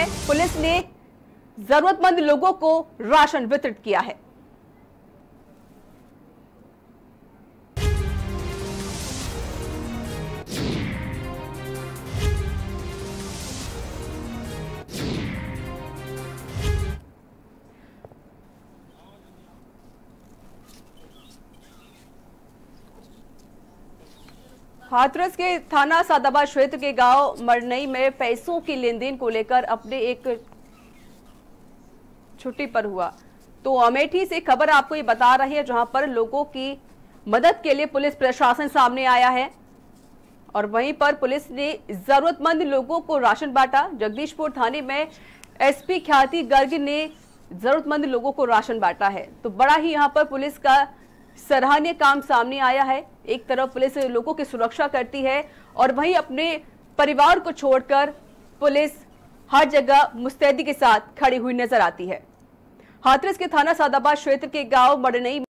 Police ने जरूरतमंद लोगों को राशन वितरित किया है। हाथरस के थाना सादाबाद क्षेत्र के गांव मरनई में पैसों की लेनदेन को लेकर अपने एक छुट्टी पर हुआ तो अमेठी से खबर आपको ये बता रही है, जहां पर लोगों की मदद के लिए पुलिस प्रशासन सामने आया है और वहीं पर पुलिस ने जरूरतमंद लोगों को राशन बांटा। जगदीशपुर थाने में एसपी ख्याति गर्ग ने जरूरतमंद लोगों को राशन बांटा है, तो बड़ा ही यहां पर पुलिस का सराहनीय काम सामने आया है। एक तरफ पुलिस लोगों की सुरक्षा करती है और वहीं अपने परिवार को छोड़कर पुलिस हर जगह मुस्तैदी के साथ खड़ी हुई नजर आती है। हाथरस के थाना सादाबाद क्षेत्र के गांव मरनई